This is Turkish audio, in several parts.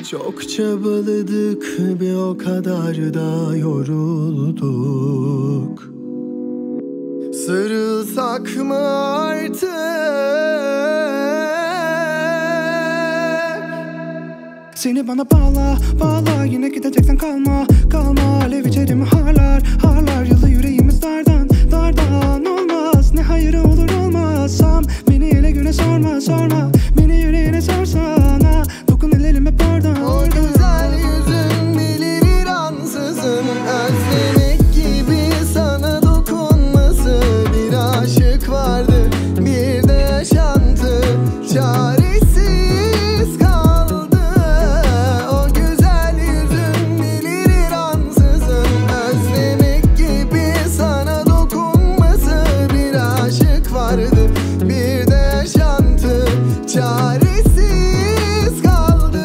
Çok çabaladık, bir o kadar da yorulduk. Sarılsak mı artık? Seni bana bağla, bağla. Yine gideceksen kalma, kalma. Alev içerimi harlar, harlar. Yılı yüreğimiz dardan, dardan. Olmaz, ne hayırı olur olmazsam. Beni ele güne sorma, sorma. Beni yüreğine sorsana. Dokun ellerim hep oradan. O güzel yüzün bilir ansızın. Özlemek gibi sana dokunması. Bir aşık vardı, bir de yaşantı. Çaresiz kaldı. O güzel yüzün bilir ansızın. Özlemek gibi sana dokunması. Bir aşık vardı, bir de yaşantı. Çaresiz kaldı.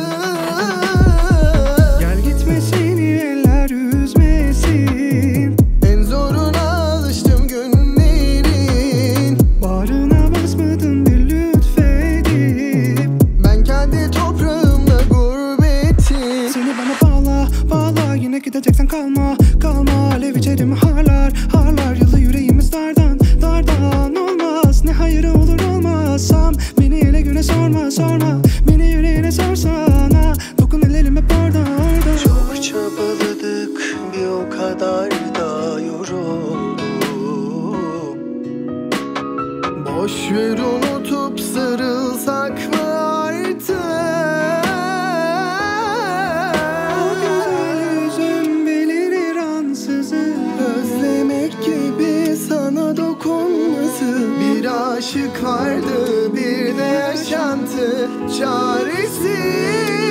Gel gitme, seni eller üzmesin. En zoruna alıştım günlerin. Bağrına basmadın bir lütfedip. Ben kendi toprağımda gurbettim. Seni bana bağla, bağla. Yine gideceksen kalma, kalma. Alev içerimi harlar, harlar. Yılı yüreğimiz dardan, dardan. Olmaz, ne hayırı olur olmazsam. Beni ele güne sorma, sorma. Beni yüreğine sorsana. Dokun ellerim hep orada, orada. Çok çabaladık, bir o kadar da yorulduk. Boş ver, unutup sarılsak mı artık? O güzel yüzün belirir ansızın. Özlemek gibi sana dokunması. Bir aşık vardı, bir de yaşantı. Çaresiz